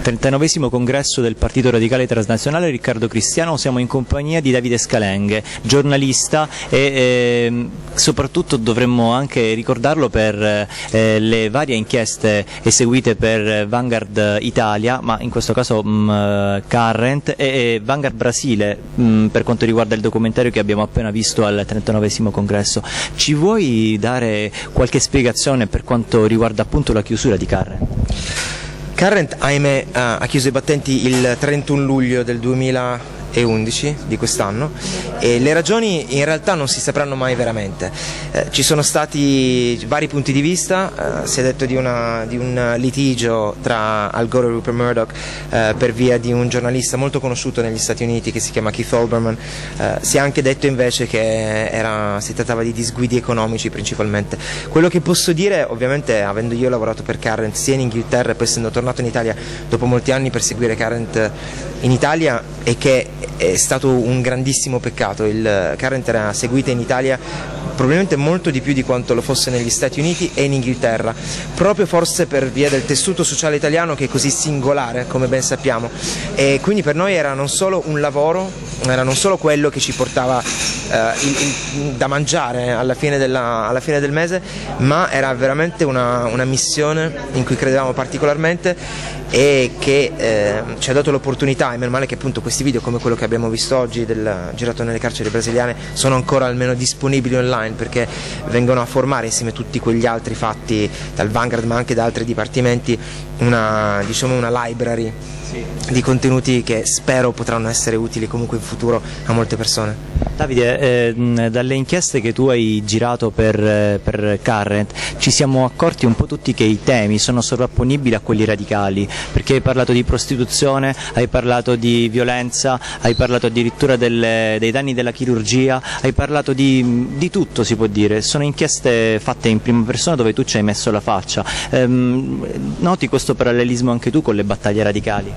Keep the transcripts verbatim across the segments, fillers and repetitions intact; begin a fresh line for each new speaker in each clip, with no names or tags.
trentanovesimo congresso del Partito Radicale Transnazionale Riccardo Cristiano. Siamo in compagnia di Davide Scalenghe, giornalista e eh, soprattutto dovremmo anche ricordarlo per eh, le varie inchieste eseguite per Vanguard Italia, ma in questo caso mh, Current, e, e Vanguard Brasile mh, per quanto riguarda il documentario che abbiamo appena visto al trentanovesimo congresso. Ci vuoi dare qualche spiegazione per quanto riguarda appunto la chiusura di Current?
Current, ahimè, ha chiuso i battenti il trentuno luglio del duemilaundici di quest'anno, e le ragioni in realtà non si sapranno mai veramente. Eh, ci sono stati vari punti di vista, eh, si è detto di, una, di un litigio tra Al Gore e Rupert Murdoch eh, per via di un giornalista molto conosciuto negli Stati Uniti che si chiama Keith Olbermann. Eh, si è anche detto invece che era, si trattava di disguidi economici principalmente. Quello che posso dire, ovviamente avendo io lavorato per Current sia in Inghilterra e poi essendo tornato in Italia dopo molti anni per seguire Current in Italia, è che è stato un grandissimo peccato. Il Current era seguita in Italia probabilmente molto di più di quanto lo fosse negli Stati Uniti e in Inghilterra, proprio forse per via del tessuto sociale italiano che è così singolare, come ben sappiamo, e quindi per noi era non solo un lavoro, era non solo quello che ci portava eh, il, il, da mangiare alla fine, della, alla fine del mese, ma era veramente una, una missione in cui credevamo particolarmente e che eh, ci ha dato l'opportunità, e meno male che appunto questi video come quello che abbiamo visto oggi del girato nelle carceri brasiliane sono ancora almeno disponibili online, perché vengono a formare insieme tutti quegli altri fatti dal Vanguard ma anche da altri dipartimenti una, diciamo, una library di contenuti che spero potranno essere utili comunque in futuro a molte persone.
Davide, eh, dalle inchieste che tu hai girato per, eh, per Current ci siamo accorti un po' tutti che i temi sono sovrapponibili a quelli radicali, perché hai parlato di prostituzione, hai parlato di violenza, hai parlato addirittura delle, dei danni della chirurgia, hai parlato di, di tutto, si può dire. Sono inchieste fatte in prima persona dove tu ci hai messo la faccia. Ehm, noti questo parallelismo anche tu con le battaglie radicali?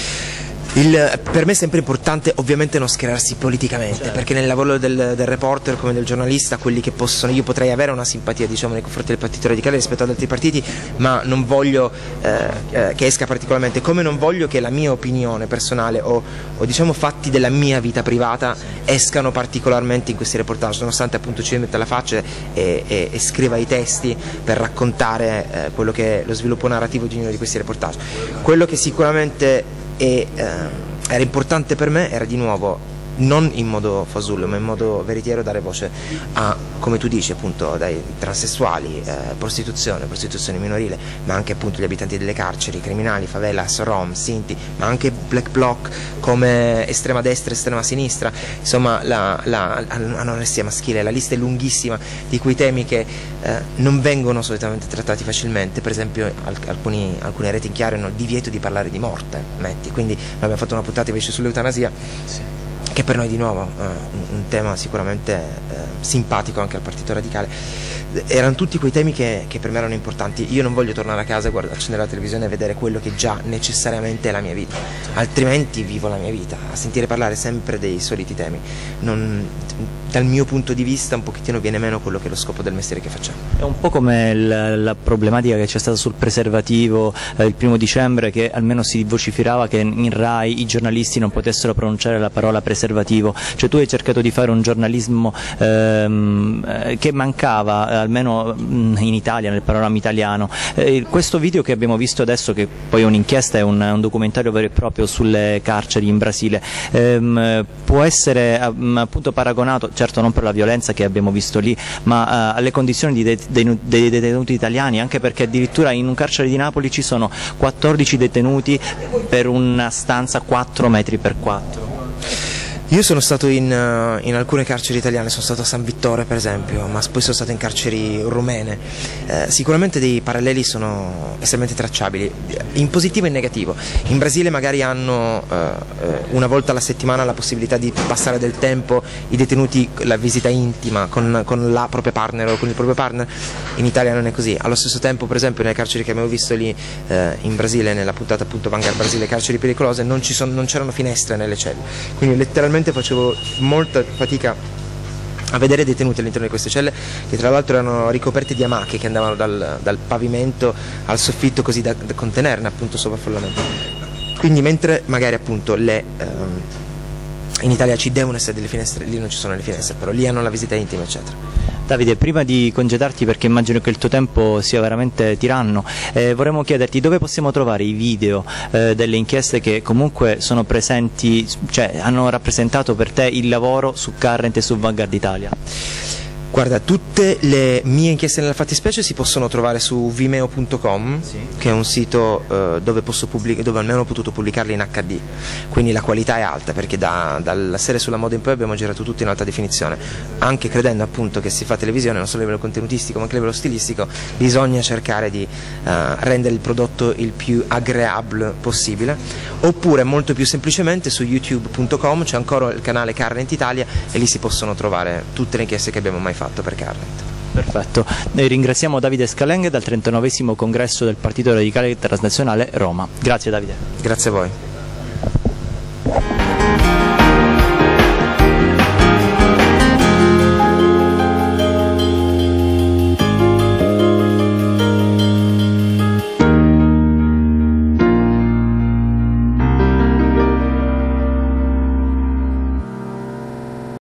Il, per me è sempre importante ovviamente non schierarsi politicamente, certo, perché nel lavoro del, del reporter come del giornalista, quelli che possono, io potrei avere una simpatia, diciamo, nei confronti del Partito Radicale rispetto ad altri partiti, ma non voglio eh, eh, che esca particolarmente, come non voglio che la mia opinione personale o, o diciamo fatti della mia vita privata escano particolarmente in questi reportage, nonostante appunto ci metta la faccia e, e, e scriva i testi per raccontare eh, quello che è lo sviluppo narrativo di ognuno di questi reportage. Quello che sicuramente E eh, era importante per me era di nuovo, non in modo fasullo ma in modo veritiero, dare voce a, come tu dici appunto, dai transessuali, eh, prostituzione, prostituzione minorile, ma anche appunto gli abitanti delle carceri, criminali, favelas, rom, sinti, ma anche black bloc come estrema destra e estrema sinistra, insomma l'anoressia maschile. La lista è lunghissima di quei temi che eh, non vengono solitamente trattati facilmente. Per esempio alcuni, alcune reti in chiaro hanno il divieto di parlare di morte, metti, quindi abbiamo fatto una puntata invece sull'eutanasia, sì, che per noi di nuovo eh, un, un tema sicuramente eh, simpatico anche al Partito Radicale. Erano tutti quei temi che, che per me erano importanti. Io non voglio tornare a casa, guarda, accendere la televisione e vedere quello che già necessariamente è la mia vita, altrimenti vivo la mia vita a sentire parlare sempre dei soliti temi. Non, dal mio punto di vista un pochettino viene meno quello che è lo scopo del mestiere che facciamo.
È un po' come la, la problematica che c'è stata sul preservativo eh, il primo dicembre, che almeno si vociferava che in Rai i giornalisti non potessero pronunciare la parola preservativo. Cioè tu hai cercato di fare un giornalismo ehm, che mancava eh, almeno in Italia, nel panorama italiano. Eh, questo video che abbiamo visto adesso, che poi è un'inchiesta, è un, un documentario vero e proprio sulle carceri in Brasile, ehm, può essere um, appunto paragonato, certo non per la violenza che abbiamo visto lì, ma uh, alle condizioni di de de dei detenuti italiani, anche perché addirittura in un carcere di Napoli ci sono quattordici detenuti per una stanza quattro metri per quattro.
Io sono stato in, in alcune carceri italiane, sono stato a San Vittore per esempio, ma poi sono stato in carceri rumene. Eh, sicuramente dei paralleli sono estremamente tracciabili, in positivo e in negativo. In Brasile magari hanno eh, una volta alla settimana la possibilità di passare del tempo i detenuti, la visita intima con, con la propria partner o con il proprio partner. In Italia non è così. Allo stesso tempo, per esempio, nelle carceri che abbiamo visto lì eh, in Brasile, nella puntata appunto Vanguard Brasile, carceri pericolose, non ci sono, non c'erano finestre nelle celle, quindi letteralmente facevo molta fatica a vedere detenuti all'interno di queste celle, che tra l'altro erano ricoperte di amache che andavano dal, dal pavimento al soffitto, così da, da contenerne appunto sovraffollamento. Quindi mentre magari appunto le... Ehm, in Italia ci devono essere delle finestre, lì non ci sono le finestre, però lì hanno la visita intima eccetera.
Davide, prima di congedarti, perché immagino che il tuo tempo sia veramente tiranno, eh, vorremmo chiederti dove possiamo trovare i video eh, delle inchieste che comunque sono presenti, cioè hanno rappresentato per te il lavoro su Current e su Vanguard Italia.
Guarda, tutte le mie inchieste nella fattispecie si possono trovare su vimeo punto com, sì, che è un sito eh, dove, posso dove almeno ho potuto pubblicarle in acca di, quindi la qualità è alta, perché da, dalla serie sulla moda in poi abbiamo girato tutto in alta definizione, anche credendo appunto che si fa televisione non solo a livello contenutistico ma anche a livello stilistico, bisogna cercare di uh, rendere il prodotto il più agreeable possibile, oppure molto più semplicemente su youtube punto com c'è ancora il canale Current Italia e lì si possono trovare tutte le inchieste che abbiamo mai fatto per Current.
Perfetto, noi ringraziamo Davide Scalenghe dal trentanovesimo congresso del Partito Radicale Transnazionale Roma. Grazie Davide.
Grazie a voi.